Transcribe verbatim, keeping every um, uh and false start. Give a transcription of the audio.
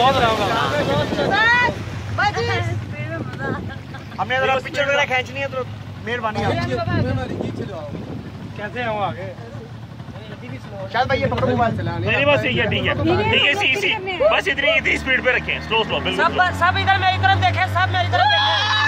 बहुत रहा होगा। हमने जरा पिक्चर वगैरह खींचनी है तो मेहरबानी कैसे आऊँ आगे? शायद भाई ये पकड़ो मोबाइल चलाने। मेरी बस ठीक है ठीक है ठीक है इसी इसी बस इतनी इतनी स्पीड पे रखें स्लो स्लो बिल्कुल। सब सब इधर मेरी तरफ देखें, सब मेरी तरफ देखें।